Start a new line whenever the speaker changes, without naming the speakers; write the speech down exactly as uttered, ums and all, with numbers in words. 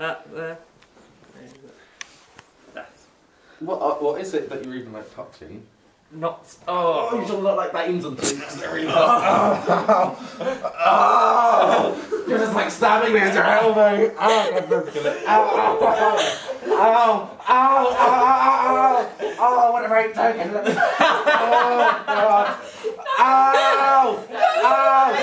That there.
What, uh, what is it that you're even like touching?
Not. Oh,
Oh, you don't look like veins on things. They're really hot. Oh, oh, oh, you're just like stabbing me with your elbow. Oh, ow, ow, ow, ow, ow, ow, oh, what a great token. Oh, God. Ow, ow,